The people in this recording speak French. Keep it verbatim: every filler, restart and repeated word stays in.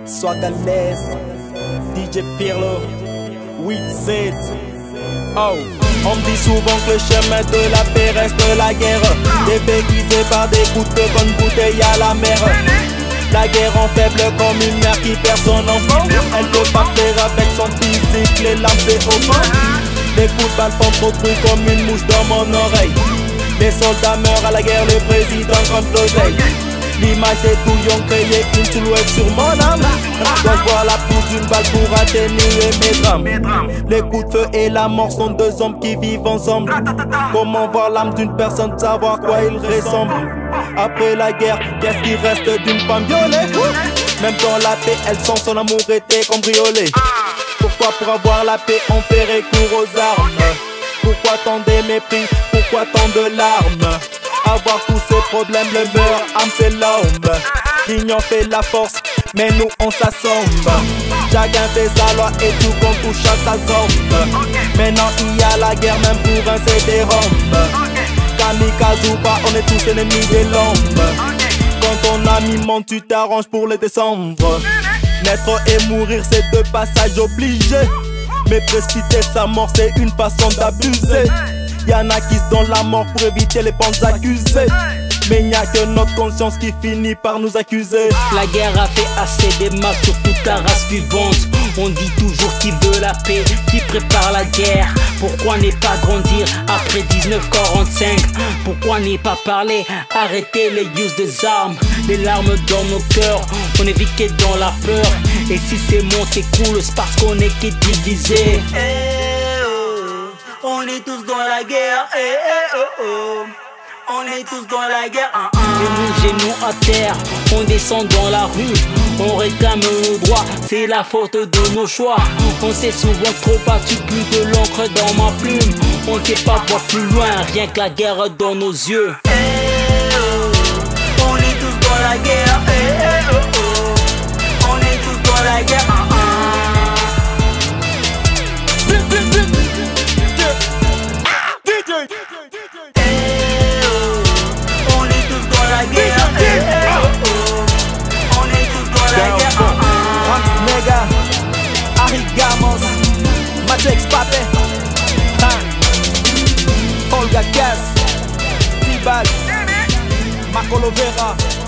Swag à l'aise, D J Pirlo, huit sept. Oh, on me dit souvent que le chemin de la paix reste la guerre, déguisé par des coups de bonne bouteille à la mer. La guerre en faible comme une mère qui perd son enfant. Elle peut pas faire avec son physique, les lames c'est au fond. Les coups de balle font trop de bruit comme une mouche dans mon oreille. Les soldats meurent à la guerre, le président compte l'oseille. L'image des douillons créée une silhouette sur mon âme. Dois voir la pousse d'une balle pour atténuer mes drames. Les coups de feu et la mort sont deux hommes qui vivent ensemble. Comment voir l'âme d'une personne, savoir quoi il ressemble? Après la guerre, qu'est-ce qui reste d'une femme violée? Même dans la paix, elle sent son amour était cambriolé. Pourquoi pour avoir la paix on fait recours aux armes? Pourquoi tant de mépris? Pourquoi tant de larmes? Avoir tous ces problèmes, le meilleur âme c'est l'homme. L'union fait la force, mais nous on s'assemble. Chacun fait sa loi et tout qu'on touche à sa zone. Maintenant il y a la guerre même pour un C D-ROM. Kamikaze ou pas, on est tous ennemis de l'ombre. Quand ton ami monte, tu t'arranges pour les descendre. Naître et mourir c'est deux passages obligés, mais précipiter sa mort c'est une façon d'abuser. Y'en a qui se donnent la mort pour éviter les bandes accusées, mais il n'y a que notre conscience qui finit par nous accuser. La guerre a fait assez des marques sur toute la race vivante. On dit toujours qui veut la paix, qui prépare la guerre. Pourquoi n'est pas grandir après dix-neuf quarante-cinq? Pourquoi n'est pas parler, arrêter les use des armes? Les larmes dans nos cœurs, on est viqué dans la peur. Et si ces monts s'écroulent, c'est parce qu'on est qu'est divisé. Eh oh, on est tous dans la guerre, eh eh oh oh. On est tous dans la guerre, hein, hein. Genoux, genoux à terre, on descend dans la rue. On réclame nos droits, c'est la faute de nos choix. On s'est souvent trop battu, plus de l'encre dans ma plume. On ne sait pas voir plus loin, rien que la guerre dans nos yeux. Eh oh, on est tous dans la guerre, eh eh oh oh. On est tous dans la guerre, hein, hein. Matex Pape, Olga Gas, T-Bag, Marco Lovera.